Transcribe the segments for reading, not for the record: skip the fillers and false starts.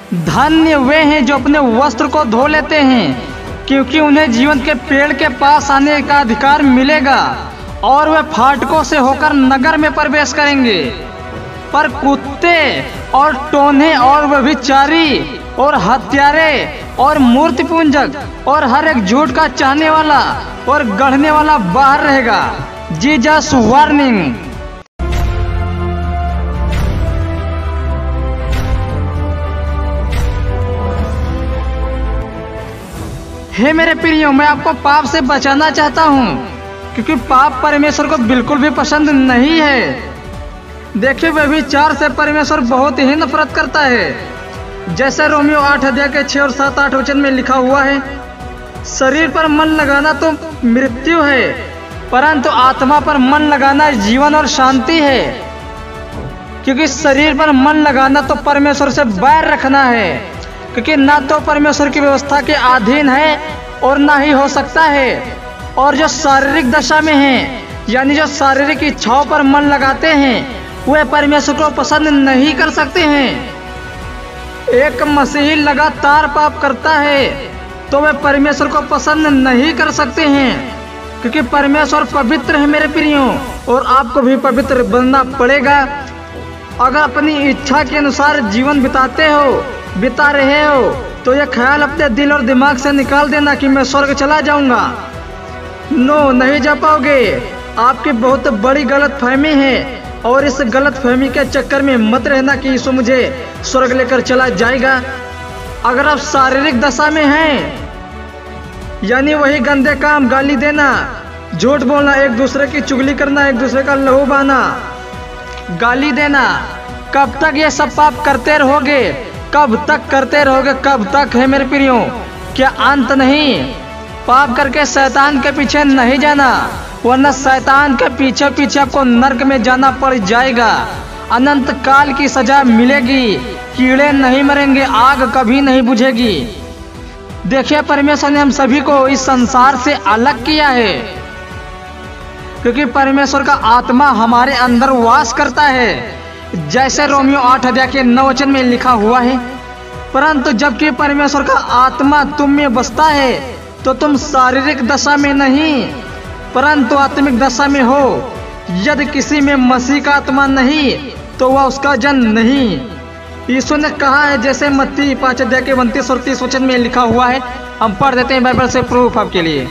धन्य वे हैं जो अपने वस्त्र को धो लेते हैं, क्योंकि उन्हें जीवन के पेड़ के पास आने का अधिकार मिलेगा और वे फाटकों से होकर नगर में प्रवेश करेंगे। पर कुत्ते और टोन्हे और व्यभिचारी और हत्यारे और मूर्ति पूजक और हर एक झूठ का चाहने वाला और गढ़ने वाला बाहर रहेगा। Jesus warning. हे मेरे प्रियो, मैं आपको पाप से बचाना चाहता हूँ, क्योंकि पाप परमेश्वर को बिल्कुल भी पसंद नहीं है। देखिए, व्यभिचार से परमेश्वर बहुत ही नफरत करता है। जैसे रोमियो 8 अध्याय के 6 और 7, 8 वचन में लिखा हुआ है, शरीर पर मन लगाना तो मृत्यु है, परंतु आत्मा पर मन लगाना जीवन और शांति है। क्योंकि शरीर पर मन लगाना तो परमेश्वर से बैर रखना है, क्योंकि ना तो परमेश्वर की व्यवस्था के अधीन है और ना ही हो सकता है। और जो शारीरिक दशा में हैं, यानी जो शारीरिक इच्छाओं पर मन लगाते हैं, वे परमेश्वर को पसंद नहीं कर सकते हैं। एक मसीही लगातार पाप करता है तो वे परमेश्वर को पसंद नहीं कर सकते हैं, क्योंकि परमेश्वर पवित्र है मेरे प्रियो, और आपको भी पवित्र बनना पड़ेगा। अगर अपनी इच्छा के अनुसार जीवन बिता रहे हो तो यह ख्याल अपने दिल और दिमाग से निकाल देना कि मैं स्वर्ग चला जाऊंगा। नो, नहीं जा पाओगे। आपकी बहुत बड़ी गलतफहमी है, और इस गलतफहमी के चक्कर में मत रहना कि यीशु मुझे स्वर्ग लेकर चला जाएगा। अगर आप शारीरिक दशा में हैं, यानी वही गंदे काम, गाली देना, झूठ बोलना, एक दूसरे की चुगली करना, एक दूसरे का लहू बहाना, गाली देना, कब तक ये सब पाप करते रहोगे? कब तक करते रहोगे? कब तक है मेरे प्रियो? क्या अंत नहीं? पाप करके शैतान के पीछे नहीं जाना, वरना शैतान के पीछे आपको नरक में जाना पड़ जाएगा। अनंत काल की सजा मिलेगी, कीड़े नहीं मरेंगे, आग कभी नहीं बुझेगी। देखिए, परमेश्वर ने हम सभी को इस संसार से अलग किया है, क्योंकि परमेश्वर का आत्मा हमारे अंदर वास करता है। जैसे रोमियो 8 अध्याय के 9 वचन में लिखा हुआ है, परंतु जबकि परमेश्वर का आत्मा तुम में बसता है तो तुम शारीरिक दशा में नहीं परंतु आत्मिक दशा में हो। यदि किसी में मसीह का आत्मा नहीं तो वह उसका जन नहीं। यीशु ने कहा है, जैसे मत्ती 5 अध्याय के 29 और 30 वचन में लिखा हुआ है। हम पढ़ देते हैं बाइबल से प्रूफ आपके लिए।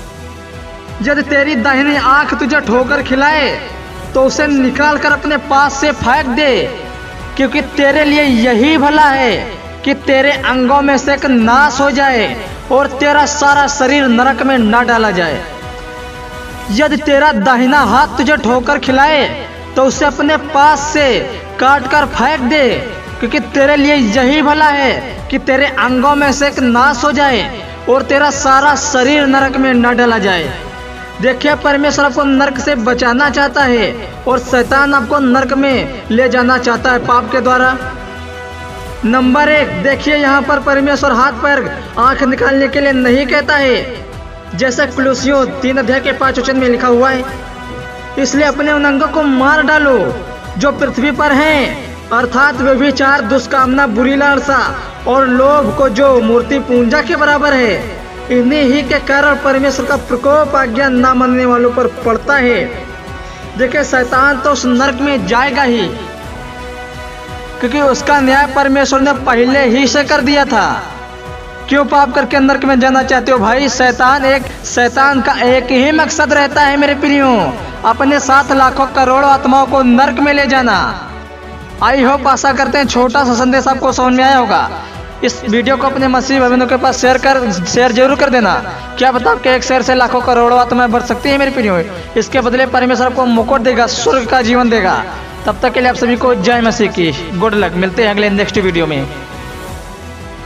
यदि तेरी दाहिनी आंख तुझे ठोकर खिलाए तो उसे निकाल कर अपने पास से फेंक दे, क्योंकि तेरे लिए यही भला है कि तेरे अंगों में से एक नाश हो जाए और तेरा सारा शरीर नरक में न डाला जाए। यदि तेरा दाहिना हाथ तुझे ठोकर खिलाए तो उसे अपने पास से काट कर फेंक दे, क्योंकि तेरे लिए यही भला है कि तेरे अंगों में से एक नाश हो जाए और तेरा सारा शरीर नरक में न डाला जाए। देखिए, परमेश्वर आपको नरक से बचाना चाहता है और शैतान आपको नरक में ले जाना चाहता है पाप के द्वारा। नंबर 1, देखिए यहाँ पर परमेश्वर हाथ पैर आंख निकालने के लिए नहीं कहता है, जैसे कुलुसियों 3 अध्याय के 5 वचन में लिखा हुआ है, इसलिए अपने उन अंगों को मार डालो जो पृथ्वी पर हैं, अर्थात व्यभिचार, दुष्कामना, बुरी लालसा और लोभ को, जो मूर्ति पूजा के बराबर है। इन्हीं ही के कारण परमेश्वर का प्रकोप आज्ञा न मानने वालों पर पड़ता है। देखिए, शैतान तो उस नरक में जाएगा ही, क्योंकि उसका न्याय परमेश्वर ने पहले ही से कर दिया था। क्यों पाप करके नरक में जाना चाहते हो भाई? शैतान का एक ही मकसद रहता है मेरे प्रियो, अपने साथ लाखों करोड़ों आत्माओं को नरक में ले जाना। आई होप, आशा करते हैं छोटा सा संदेश आपको समझ में आया होगा। इस वीडियो को अपने मसीह भाइयों के पास शेयर जरूर कर देना। क्या बता, आपके एक शेयर से लाखों करोड़ों आत्माएं बढ़ सकती है मेरे प्रियो। इसके बदले परमेश्वर आपको मुकुट देगा, स्वर्ग का जीवन देगा। तब तक के लिए आप सभी को जय मसीह की। Good luck. मिलते हैं अगले नेक्स्ट वीडियो में।